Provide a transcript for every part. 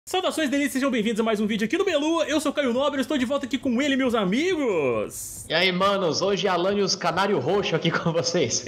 Saudações delícias, sejam bem-vindos a mais um vídeo aqui no Belu. Eu sou o Caio Nobre, estou de volta aqui com ele, meus amigos. E aí, manos, hoje é Alanios Canário Roxo aqui com vocês.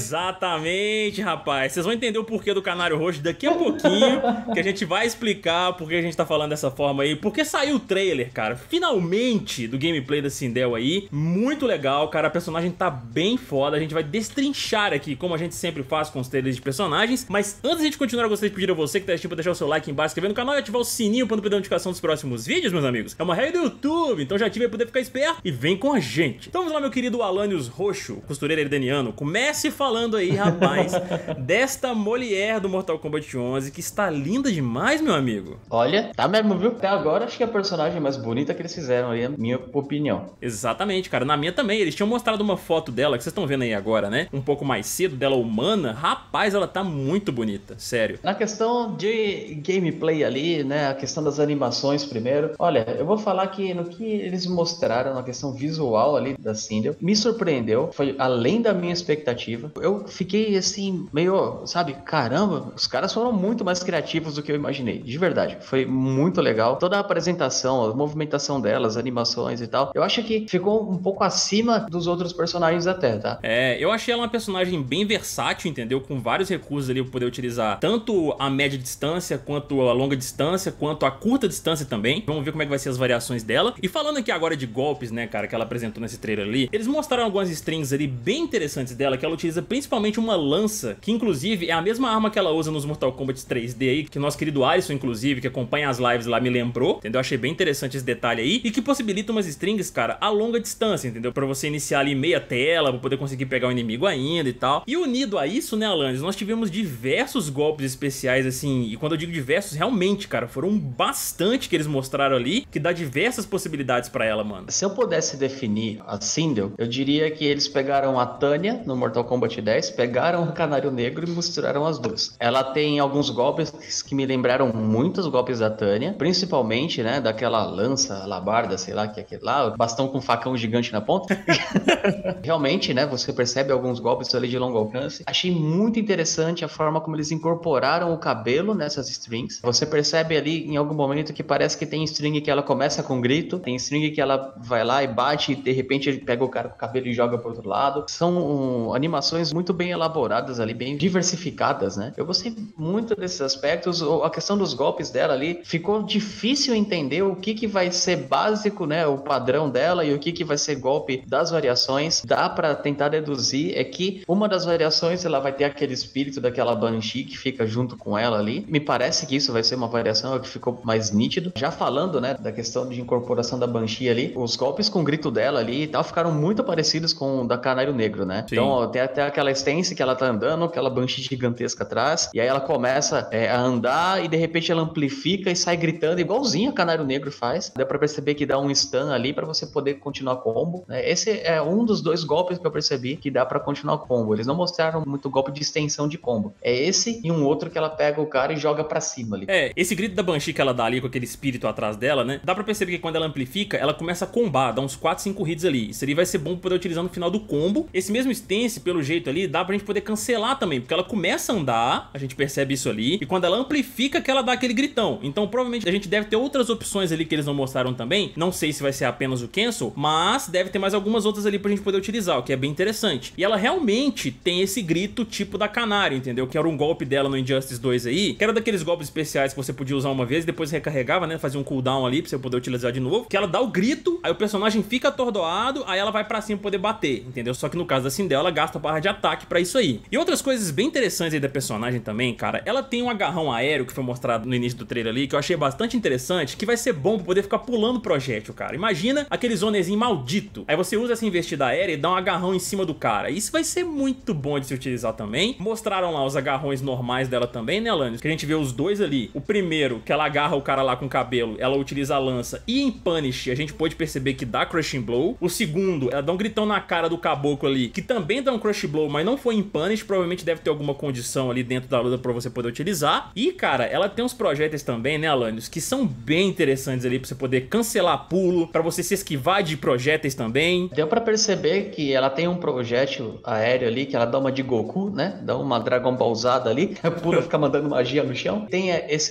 Exatamente, rapaz. Vocês vão entender o porquê do Canário Roxo daqui a pouquinho, que a gente vai explicar porque a gente tá falando dessa forma aí. Porque saiu o trailer, cara, finalmente, do gameplay da Sindel aí. Muito legal, cara, a personagem tá bem foda. A gente vai destrinchar aqui, como a gente sempre faz com os trailers de personagens. Mas antes de a gente continuar, eu gostaria de pedir a você que tá assistindo pra deixar o seu like aí embaixo, inscrever no canal e ativar o sininho pra não perder a notificação dos próximos vídeos, meus amigos. É uma regra do YouTube, então já ative aí pra poder ficar esperto e vem com a gente. Então vamos lá, meu querido Alanios Roxo, costureiro eridaniano. Comece falando aí, rapaz, desta mulher do Mortal Kombat 11, que está linda demais, meu amigo. Olha, tá mesmo, viu? Até agora acho que é a personagem mais bonita que eles fizeram aí, é a minha opinião. Exatamente, cara. Na minha também. Eles tinham mostrado uma foto dela, que vocês estão vendo aí agora, né? Um pouco mais cedo, dela humana. Rapaz, ela tá muito bonita, sério. Na questão de gameplay ali, né, a questão das animações primeiro, olha, eu vou falar que no que eles mostraram na questão visual ali da Sindel, me surpreendeu, foi além da minha expectativa. Eu fiquei assim, meio, sabe, caramba, os caras foram muito mais criativos do que eu imaginei, de verdade. Foi muito legal, toda a apresentação, a movimentação delas, animações e tal, eu acho que ficou um pouco acima dos outros personagens até, tá? É, eu achei ela uma personagem bem versátil, entendeu? Com vários recursos ali pra poder utilizar tanto a média distância, quanto a longa distância, quanto a curta distância também. Vamos ver como é que vai ser as variações dela. E falando aqui agora de golpes, né, cara, que ela apresentou nesse trailer ali, eles mostraram algumas strings ali bem interessantes dela, que ela utiliza principalmente uma lança, que inclusive é a mesma arma que ela usa nos Mortal Kombat 3D aí, que o nosso querido Alisson, inclusive, que acompanha as lives lá, me lembrou, entendeu? Achei bem interessante esse detalhe aí, e que possibilita umas strings, cara, a longa distância, entendeu? Pra você iniciar ali meia tela, pra poder conseguir pegar o inimigo ainda e tal. E unido a isso, né, Alanis, nós tivemos diversos golpes especiais, assim, e quando eu digo diversos, realmente, cara, foram bastante que eles mostraram ali, que dá diversas possibilidades pra ela, mano. Se eu pudesse definir a Sindel, eu diria que eles pegaram a Tanya no Mortal Kombat 10, pegaram o Canário Negro e misturaram as duas. Ela tem alguns golpes que me lembraram muitos golpes da Tanya, principalmente, né, daquela lança, alabarda, sei lá, que é aquele lá, bastão com facão gigante na ponta. Realmente, né, você percebe alguns golpes ali de longo alcance. Achei muito interessante a forma como eles incorporaram o cabelo nessas strings. Você percebe ali em algum momento que parece que tem string que ela começa com grito, tem string que ela vai lá e bate e de repente ele pega o cara com o cabelo e joga pro outro lado. São animações muito bem elaboradas ali, bem diversificadas, né? Eu gostei muito desses aspectos. A questão dos golpes dela ali, ficou difícil entender o que vai ser básico, né, o padrão dela e o que vai ser golpe das variações. Dá pra tentar deduzir é que uma das variações ela vai ter aquele espírito daquela Banshee que fica junto com ela ali. Me parece que isso vai ser uma variação que ficou mais nítido. Já falando, né, da questão de incorporação da Banshee ali, os golpes com o grito dela ali e tal ficaram muito parecidos com o da Canário Negro, né? Sim. Então, ó, tem até aquela stance que ela tá andando, aquela Banshee gigantesca atrás, e aí ela começa a andar e de repente ela amplifica e sai gritando, igualzinho a Canário Negro faz. Dá pra perceber que dá um stun ali pra você poder continuar combo, né? Esse é um dos dois golpes que eu percebi que dá pra continuar combo. Eles não mostraram muito golpe de extensão de combo. É esse e um outro que ela pega o cara e joga pra cima ali. É, esse grito da Banshee que ela dá ali com aquele espírito atrás dela, né? Dá pra perceber que quando ela amplifica, ela começa a combar, dá uns 4, 5 hits ali. Isso ali vai ser bom pra poder utilizar no final do combo. Esse mesmo stance, pelo jeito ali, dá pra gente poder cancelar também, porque ela começa a andar, a gente percebe isso ali, e quando ela amplifica que ela dá aquele gritão. Então provavelmente a gente deve ter outras opções ali que eles não mostraram também. Não sei se vai ser apenas o cancel, mas deve ter mais algumas outras ali pra gente poder utilizar, o que é bem interessante. E ela realmente tem esse grito tipo da Canário, entendeu? Que era um golpe dela no Injustice 2 aí, que era daqueles golpes especiais que você podia usar uma vez e depois recarregava, né? Fazia um cooldown ali pra você poder utilizar de novo. Que ela dá o grito, aí o personagem fica atordoado, aí ela vai pra cima pra poder bater, entendeu? Só que no caso da Sindel, ela gasta a barra de ataque pra isso aí. E outras coisas bem interessantes aí da personagem também, cara, ela tem um agarrão aéreo que foi mostrado no início do trailer ali, que eu achei bastante interessante, que vai ser bom pra poder ficar pulando projétil, cara. Imagina aquele zonezinho maldito. Aí você usa essa investida aérea e dá um agarrão em cima do cara. Isso vai ser muito bom de se utilizar também. Mostraram lá os agarrões normais dela também, né, Alanis? Que a gente vê os dois ali. O primeiro, que ela agarra o cara lá com o cabelo, ela utiliza a lança. E em Punish, a gente pode perceber que dá Crushing Blow. O segundo, ela dá um gritão na cara do caboclo ali, que também dá um Crush Blow, mas não foi em Punish. Provavelmente deve ter alguma condição ali dentro da luta pra você poder utilizar. E, cara, ela tem uns projéteis também, né, Alanis? Que são bem interessantes ali pra você poder cancelar pulo, pra você se esquivar de projéteis também. Deu pra perceber que ela tem um projétil aéreo ali, que ela dá uma de Goku, né? Dá uma Dragon Ballzada ali, pula, fica mandando magia no chão. Tem esse com skill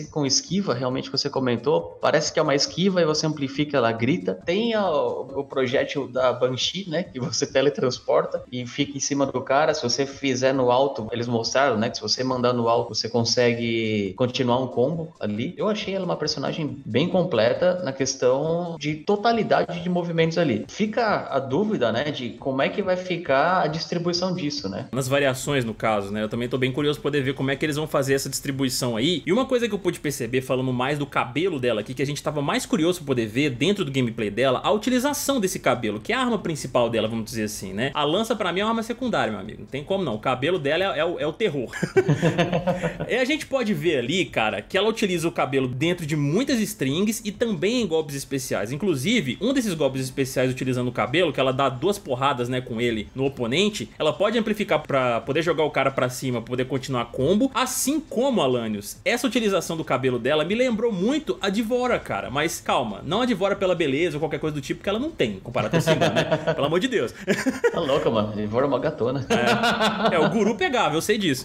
esquiva, realmente você comentou. Parece que é uma esquiva e você amplifica, ela grita. Tem o projétil da Banshee, né? Que você teletransporta e fica em cima do cara. Se você fizer no alto, eles mostraram, né? Que se você mandar no alto, você consegue continuar um combo ali. Eu achei ela uma personagem bem completa na questão de totalidade de movimentos ali. Fica a dúvida, né? De como é que vai ficar a distribuição disso, né? Nas variações, no caso, né? Eu também tô bem curioso pra poder ver como é que eles vão fazer essa distribuição aí. E uma coisa que eu pude perceber, falando mais do cabelo dela aqui, que a gente tava mais curioso pra poder ver dentro do gameplay dela, a utilização desse cabelo, que é a arma principal dela, vamos dizer assim, né? A lança pra mim é uma arma secundária, meu amigo. Não tem como não. O cabelo dela é o terror. E a gente pode ver ali, cara, que ela utiliza o cabelo dentro de muitas strings e também em golpes especiais. Inclusive, um desses golpes especiais utilizando o cabelo, que ela dá 2 porradas, né, com ele no oponente, ela pode amplificar pra poder jogar o cara pra cima, poder continuar combo, assim como, Alanios, essa utilização do cabelo dela me lembrou muito a D'Vorah, cara. Mas calma, não a D'Vorah pela beleza ou qualquer coisa do tipo, que ela não tem, comparado a Sindel, né? Pelo amor de Deus. Tá louca, mano. D'Vorah é uma gatona. O guru pegava, eu sei disso.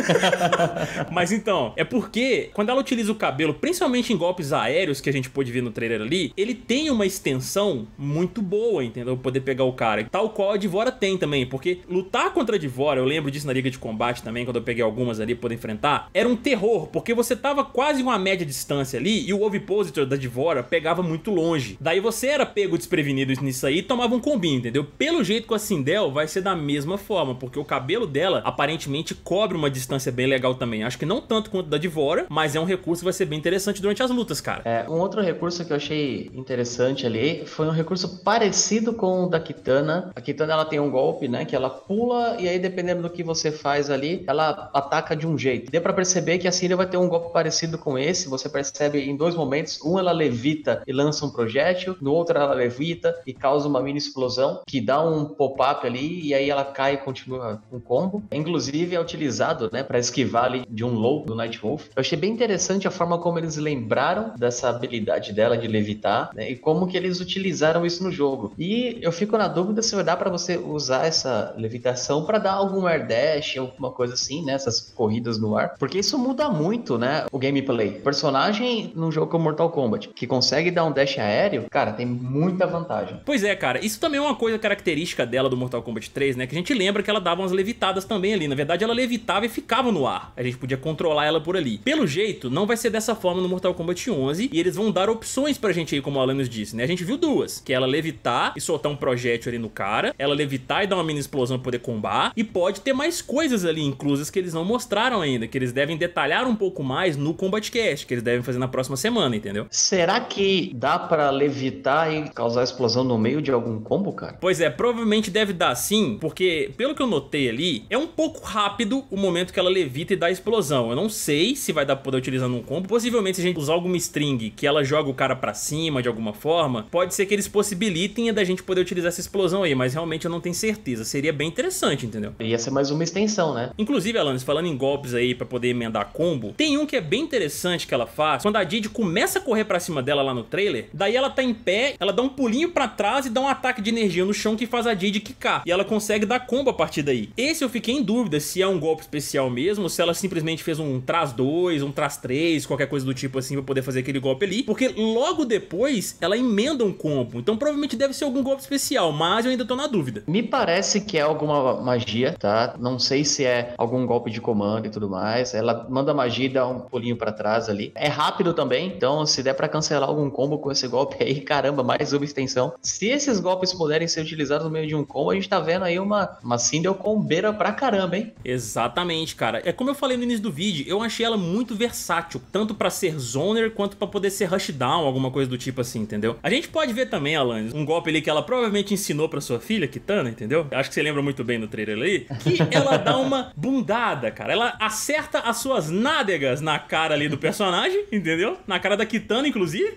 Mas então, é porque quando ela utiliza o cabelo, principalmente em golpes aéreos que a gente pôde ver no trailer ali, ele tem uma extensão muito boa, entendeu? Poder pegar o cara. Tal qual a D'Vorah tem também, porque lutar contra a D'Vorah, eu lembro disso na Liga de Combate também, quando eu peguei algumas ali pra poder enfrentar, era um terror, porque você tava quase em uma média distância ali e o Ovipositor da D'Vorah pegava muito longe. Daí você era pego desprevenido nisso aí e tomava um combinho, entendeu? Pelo jeito com a Sindel vai ser da mesma forma, porque o cabelo dela aparentemente cobre uma distância bem legal também. Acho que não tanto quanto da D'Vorah, mas é um recurso que vai ser bem interessante durante as lutas, cara. Um outro recurso que eu achei interessante ali foi um recurso parecido com o da Kitana. A Kitana, ela tem um golpe, né, que ela pula e aí dependendo do que você faz ali, ela ataca de um jeito. Deu pra perceber que a Sindel vai ter um golpe parecido com esse. Você percebe em 2 momentos. Um, ela levita e lança um projétil. No outro, ela levita e causa uma mini explosão que dá um pop-up ali e aí ela cai e continua um combo. Inclusive é utilizado, né, pra esquivar ali de um low do Nightwolf. Eu achei bem interessante a forma como eles lembraram dessa habilidade dela de levitar, né, e como que eles utilizaram isso no jogo. E eu fico na dúvida se vai dar pra você usar essa levitação pra dar algum air dash, alguma coisa assim, né, essas corridas no ar, porque isso muda muito, né, o gameplay. Personagem num jogo como Mortal Kombat, que consegue dar um dash aéreo, cara, tem muita vantagem. Pois é, cara, isso também é uma coisa característica dela do Mortal Kombat 3, né, que a gente lembra que ela dava umas levitadas também ali. Na verdade, ela levitava e ficava no ar. A gente podia controlar ela por ali. Pelo jeito, não vai ser dessa forma no Mortal Kombat 11, e eles vão dar opções pra gente aí, como o Alanios disse, né? A gente viu 2, que é ela levitar e soltar um projétil ali no cara, ela levitar e dar uma mini explosão pra poder combar, e pode ter mais coisas ali inclusas que eles não mostraram ainda, que eles devem detalhar um pouco mais no Combat Cast, que eles devem fazer na próxima semana, entendeu? Será que dá pra levitar e causar explosão no meio de algum combo, cara? Pois é, provavelmente deve dar sim, porque pelo que eu notei ali, é um pouco rápido o momento que ela levita e dá a explosão. Eu não sei se vai dar pra poder utilizar num combo. Possivelmente, se a gente usar alguma string que ela joga o cara pra cima de alguma forma, pode ser que eles possibilitem da gente poder utilizar essa explosão aí, mas realmente eu não tenho certeza. Seria bem interessante, entendeu? Ia ser mais uma extensão, né? Inclusive, Alanis, falando em golpes aí pra poder emendar combo, tem um que é bem interessante que ela faz, quando a Didi começa a correr pra cima dela lá no trailer, daí ela tá em pé, ela dá um pulinho pra trás e dá um ataque de energia no chão que faz a Didi quicar, e ela consegue dar combo a partir daí. Esse eu fiquei em dúvida se é um golpe especial mesmo, se ela simplesmente fez um traz 2, um traz 3, qualquer coisa do tipo assim pra poder fazer aquele golpe ali, porque logo depois ela emenda um combo, então provavelmente deve ser algum golpe especial, mas eu ainda tô na dúvida. Me parece que é alguma magia, tá? Não sei se é algum golpe de comando e tudo mais. Ela manda magia e dá um pulinho pra trás ali. É rápido também, então se der pra cancelar algum combo com esse golpe aí, caramba, mais uma extensão. Se esses golpes puderem ser utilizados no meio de um combo, a gente tá vendo aí uma Sindel combeira pra caramba, hein? Exatamente, cara. É como eu falei no início do vídeo, eu achei ela muito versátil, tanto pra ser zoner quanto pra poder ser rushdown, alguma coisa do tipo assim, entendeu? A gente pode ver também, Alanis, um golpe ali que ela provavelmente ensinou pra sua filha, Kitana, entendeu? Acho que você lembra muito bem no trailer ali, que ela dá uma bundada, cara. Ela acerta as suas nádegas na cara ali do personagem, entendeu? Na cara da Kitana, inclusive.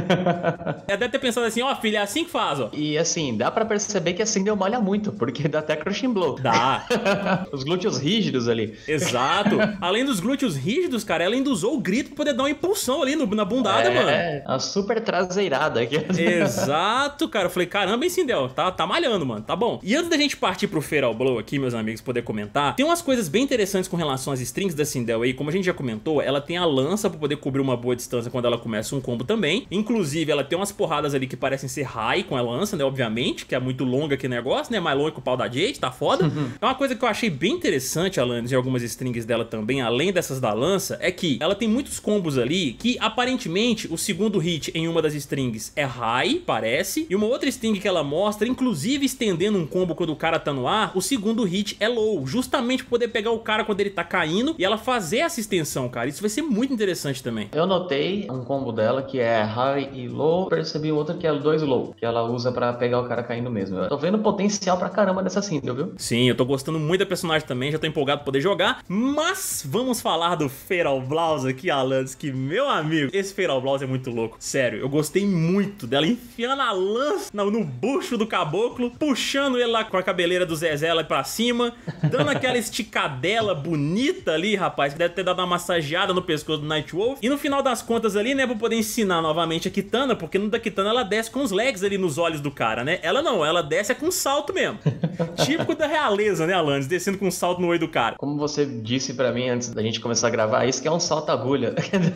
Ela deve ter pensado assim, ó, filha, é assim que faz, ó. E assim, dá pra perceber que a Sindel malha muito, porque dá até crushing blow. Dá. Os glúteos rígidos ali. Exato. Além dos glúteos rígidos, cara, ela ainda usou o grito pra poder dar uma impulsão ali na bundada, mano. É, a super traseirada aqui. Exato, cara. Eu falei, caramba, hein, Sindel? Tá malhando, mano. Tá bom. E antes da gente partir pro Feral Blow aqui, meus amigos, poder comentar, tem umas coisas bem interessantes com relação às strings da Sindel aí. Como a gente já comentou, ela tem a lança pra poder cobrir uma boa distância quando ela começa um combo também. Inclusive, ela tem umas porradas ali que parecem ser high com a lança, né? Obviamente, que é muito longa aqui o negócio, né? Mais longa que o pau da Jade, tá foda. É uma coisa que eu achei bem interessante, Alanis, e algumas strings dela também, além dessas da lança, é que ela tem muitos combos ali que, aparentemente, o segundo hit em uma das strings é high, parece, e uma outra string que ela mostra, inclusive estendendo um combo quando o cara tá no ar, o segundo hit é low, justamente pra poder pegar o cara quando ele tá caindo e ela fazer essa extensão, cara. Isso vai ser muito interessante também. Eu notei um combo dela que é high e low, percebi outra que é 2 low, que ela usa pra pegar o cara caindo mesmo. Eu tô vendo potencial pra caramba dessa Sindel, viu? Sim, eu tô gostando muito da personagem também, já tô empolgado pra poder jogar, mas vamos falar do Fatal Blows aqui, Alanis, que, meu amigo, esse Fatal Blows é muito louco. Sério, eu gostei muito dela enfiando a lança no bucho do caboclo, puxando ele lá com a cabeleira do Zezé lá pra cima, dando aquela esticadela bonita ali, rapaz, que deve ter dado uma massageada no pescoço do Nightwolf. E no final das contas ali, né, pra poder ensinar novamente a Kitana, porque no da Kitana ela desce com os legs ali nos olhos do cara, né? Ela não, ela desce com salto mesmo. Típico da realeza, né, Alanis? Descendo com salto no olho do cara. Como você disse pra mim antes da gente começar a gravar, isso que é um salto-agulha.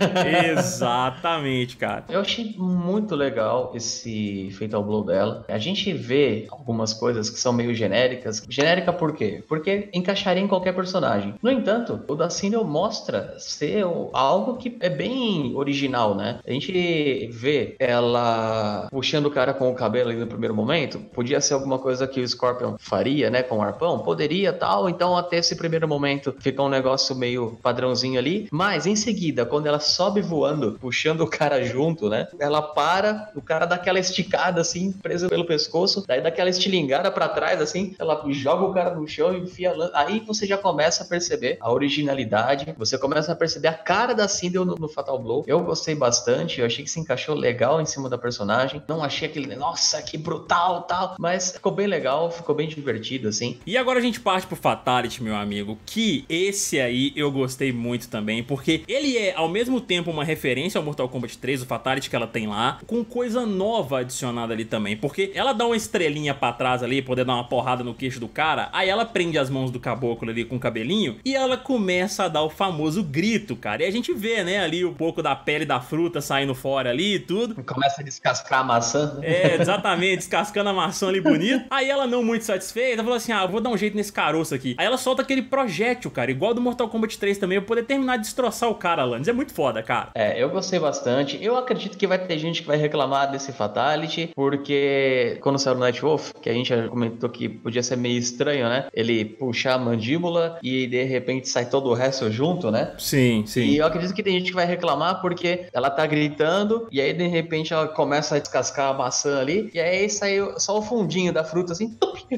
Exatamente, cara. Eu achei muito legal esse Fatal Blow dela. A gente vê algumas coisas que são meio genéricas. Genérica por quê? Porque encaixaria em qualquer personagem. No entanto, o da Sindel mostra ser algo que é bem original, né? A gente vê ela puxando o cara com o cabelo ali no primeiro momento. Podia ser alguma coisa que o Scorpion faria, né? Com o arpão. Poderia, tal. Então, até esse primeiro momento, fica um negócio meio padrãozinho ali. Mas, em seguida, quando ela sobe voando, puxando o cara junto, né? Ela para, o cara dá aquela esticada, assim, preso pelo pescoço. Daí dá aquela estilingada pra trás, assim. Ela joga o cara no chão e enfia a lança. Aí você já começa a perceber a originalidade. Você começa a perceber a cara da Sindel no Fatal Blow. Eu gostei bastante. Eu achei que se encaixou legal em cima da personagem. Não achei aquele, nossa, que brutal, tal. Mas ficou bem legal, ficou bem divertido, assim. E agora a gente parte pro Fatality, meu amigo, que esse aí eu gostei muito também, porque ele é ao mesmo tempo uma referência ao Mortal Kombat 3, o Fatality que ela tem lá, com coisa nova adicionada ali também, porque ela dá uma estrelinha pra trás ali, poder dar uma porrada no queixo do cara, aí ela prende as mãos do caboclo ali com o cabelinho, e ela começa a dar o famoso grito, cara, e a gente vê, né, ali um pouco da pele da fruta saindo fora ali e tudo. Começa a descascar a maçã. É, exatamente, descascando a maçã ali bonito. Aí ela não muito satisfeita, falou assim, vou dar um jeito nesse caroço aqui. Aí ela solta aquele projétil, cara, igual do Mortal Kombat 3 também, pra poder terminar de destroçar o cara, Alanis. É muito foda, cara. É, eu gostei bastante. Eu acredito que vai ter gente que vai reclamar desse Fatality, porque quando saiu o Nightwolf, que a gente já comentou que podia ser meio estranho, né? Ele puxar a mandíbula e de repente sai todo o resto junto, né? Sim, sim. E eu acredito que tem gente que vai reclamar porque ela tá gritando e aí de repente ela começa a descascar a maçã ali e aí saiu só o fundinho da fruta assim.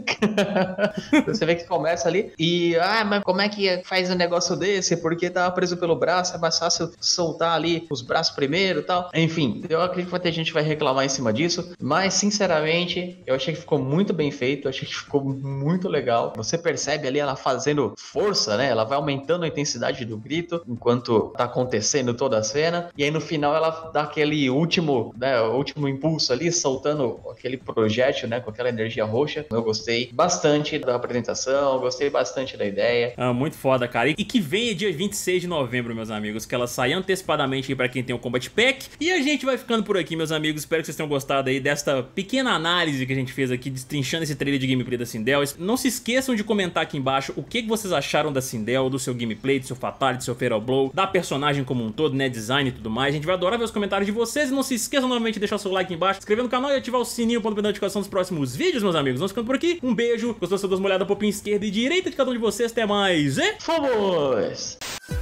Você vê que começa ali e, mas como é que faz um negócio desse? Porque tava preso pelo braço, é mais fácil soltar ali os braços primeiro e tal. Enfim, eu acredito que vai ter gente que vai reclamar em cima disso, mas sinceramente, eu achei que ficou muito bem feito, eu achei que ficou muito legal. Você percebe ali ela fazendo força, né? Ela vai aumentando a intensidade do grito enquanto tá acontecendo toda a cena, e aí no final ela dá aquele último, né, o último impulso ali, soltando aquele projétil, né, com aquela energia roxa. Eu gostei bastante da apresentação, gostei bastante da ideia. Muito foda, cara. E que vem dia 26 de novembro, meus amigos, que ela sai antecipadamente aí pra quem tem o Combat Pack. E a gente vai ficando por aqui, meus amigos. Espero que vocês tenham gostado aí desta pequena análise que a gente fez aqui, destrinchando esse trailer de gameplay da Sindel. Não se esqueçam de comentar aqui embaixo o que vocês acharam da Sindel, do seu gameplay, do seu Fatality, do seu Fatal Blow, da personagem como um todo, né, design e tudo mais. A gente vai adorar ver os comentários de vocês. E não se esqueçam novamente de deixar o seu like aqui embaixo, se inscrever no canal e ativar o sininho para não perder a notificação dos próximos vídeos, meus amigos. Vamos ficando por aqui. Um beijo. Gostou? Você dá uma olhada pro pin esquerda e direita de cada um de vocês. Até mais. E fomos!